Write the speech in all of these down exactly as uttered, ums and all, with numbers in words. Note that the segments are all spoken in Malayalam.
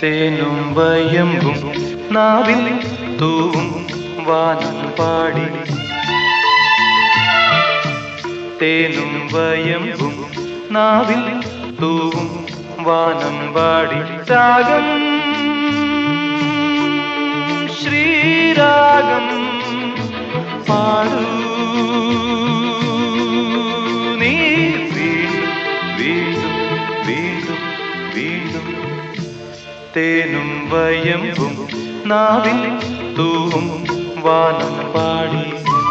തേനും വയമ്പും നാവിൽ തൂവും വാനം പാടി. തേനും വയമ്പും നാവിൽ തൂവും വാനം പാടി. രാഗം ശ്രീരാഗം പാടൂ നീ വീണ്ടും വീണ്ടും വീണ്ടും വീണ്ടും. തേനും വയമ്പും നാവിൽ തൂവും വാനം പാടി.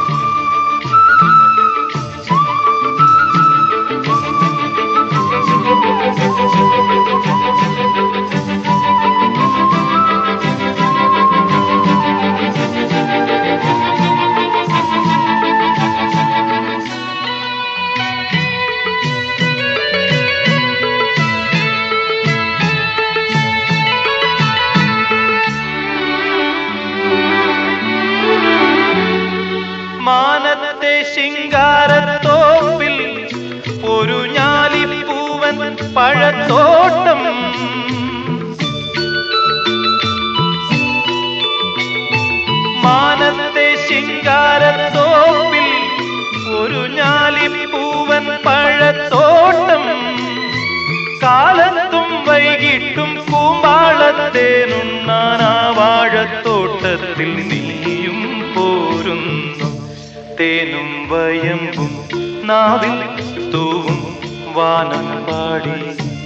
മാനത്തെ ശിങ്കാരത്തോപ്പിൽ ഒരു ഞാലിപ്പൂവൻ പഴത്തോട്ടം. മാനത്തെ ശിങ്കാരത്തോപ്പിൽ ഒരു ഞാലിപ്പൂവൻ പഴത്തോട്ടം. കാലത്തും വൈകിട്ടും കൂമ്പാളത്തേനുണ്ണാൻ ആ വാഴത്തോട്ടത്തിൽ നീയും പോരുന്നു. തേനും വയമ്പും നാവിൽ തൂവും വാനം പാടി.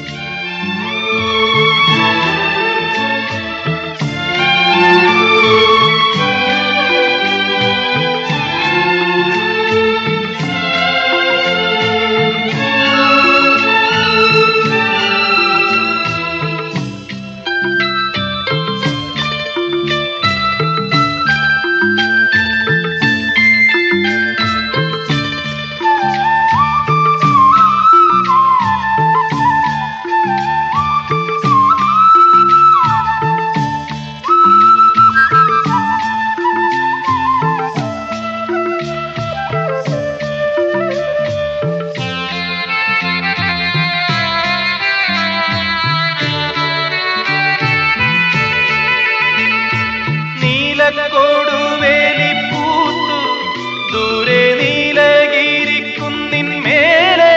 കൊടുവേലിപ്പൂത്തു ദൂരെ നീലഗിരിക്കുന്നിന്മേലെ.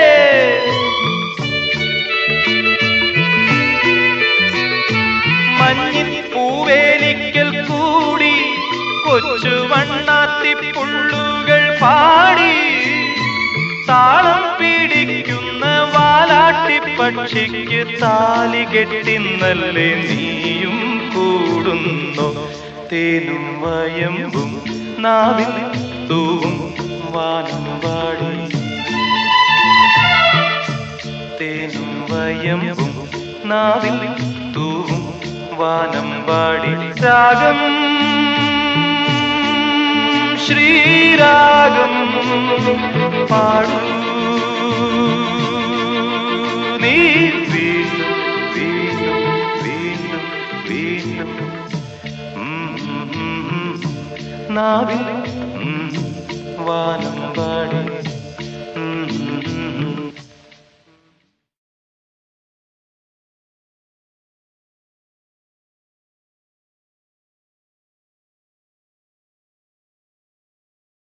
മഞ്ഞിൻ പൂവേലിക്കൽ കൂടി കൊച്ചു വണ്ണാത്തിപ്പുള്ളുകൾ പാടി. താളം പിടിക്കുന്ന വാലാട്ടിപ്പക്ഷിക്ക് താലി കെട്ടിന്നല്ലേ നീയും കൂടുന്നു. തേനും വയമ്പും നാവിൽ തൂവും വാനം പാടി. തേനും വയമ്പും നാവിൽ തൂവും വാനം പാടി. രാഗം ശ്രീരാഗം പാടൂ നീ വീണ്ടും വീണ്ടും വീണ്ടും വീണ്ടും. നാവിൽ വാനം പാടി.